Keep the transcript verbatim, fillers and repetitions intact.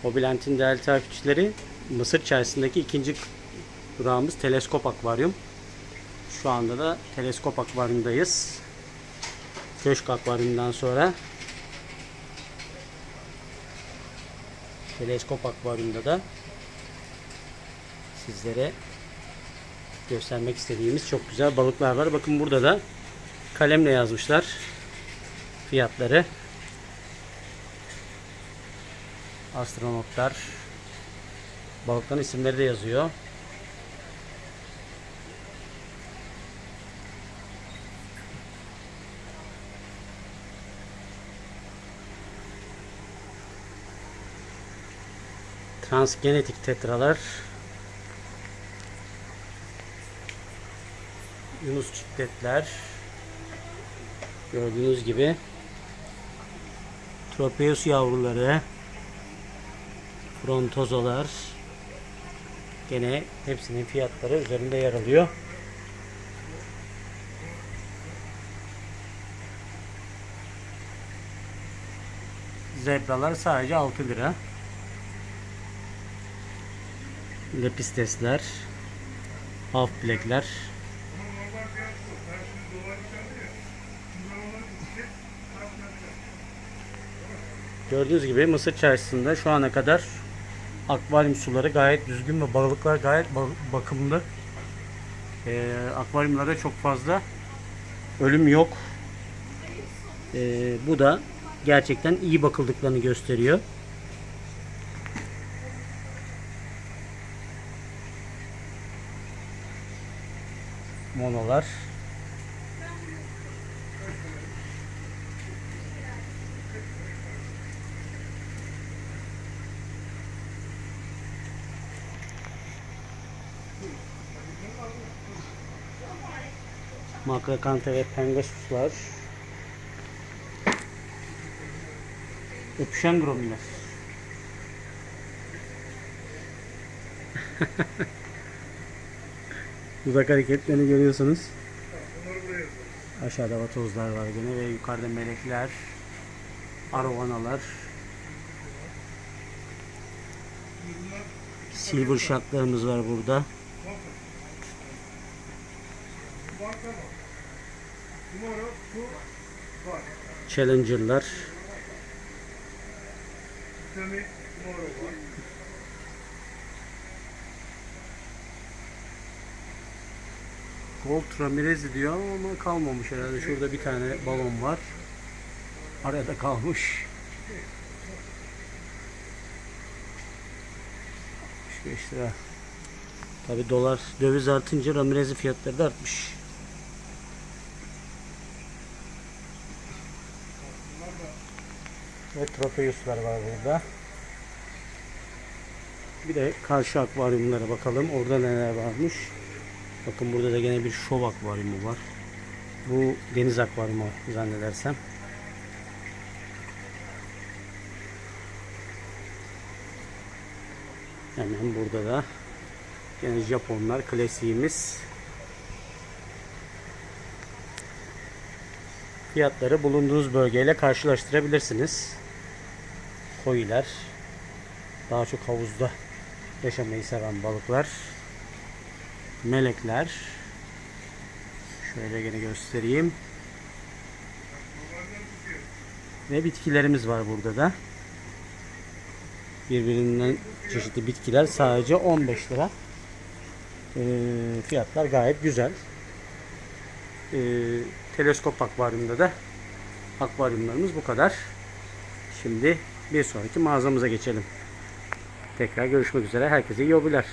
Hobilent'in değerli takipçileri, Mısır Çarşısı'ndaki ikinci durağımız Teleskop Akvaryum. Şu anda da Teleskop Akvaryum'dayız. Köşk Akvaryum'dan sonra Teleskop Akvaryum'da da sizlere göstermek istediğimiz çok güzel balıklar var. Bakın burada da kalemle yazmışlar fiyatları. Astronotlar, balıkların isimleri de yazıyor. Transgenetik tetralar, Yunus çikletler, gördüğünüz gibi Tropeus yavruları, frontozolar, gene hepsinin fiyatları üzerinde yer alıyor. Zebralar sadece altı lira. Lepistesler, half blackler. Gördüğünüz gibi Mısır Çarşısı'nda şu ana kadar akvaryum suları gayet düzgün ve balıklar gayet bakımlı. Ee, akvaryumlarda çok fazla ölüm yok. Ee, bu da gerçekten iyi bakıldıklarını gösteriyor. Monolar. Makrakante ve pengasuslar. Öpüşen gromiler. Dudak hareketlerini görüyorsunuz. Aşağıda vatozlar var gene ve yukarıda melekler, arovanalar, silver sharklarımız var burada. Challenger'lar. Gold Ramirez diyor ama kalmamış herhalde. Şurada bir tane balon var. Arada kalmış. altmış beş lira. Tabi dolar, döviz artınca Ramirez'in fiyatları da artmış. Ve Tropeus'lar var burada. Bir de karşı akvaryumlara bakalım. Orada neler varmış. Bakın burada da gene bir şov akvaryumu var. Bu deniz akvaryumu zannedersem. Hemen burada da gene Japonlar, klasiğimiz. Fiyatları bulunduğunuz bölgeyle karşılaştırabilirsiniz. Koiler, daha çok havuzda yaşamayı seven balıklar. Melekler. Şöyle gene göstereyim. Ve bitkilerimiz var burada da. Birbirinden çeşitli bitkiler sadece on beş lira. E, fiyatlar gayet güzel. E, Teleskop akvaryumda da akvaryumlarımız bu kadar. Şimdi bir sonraki mağazamıza geçelim. Tekrar görüşmek üzere. Herkese iyi hobiler.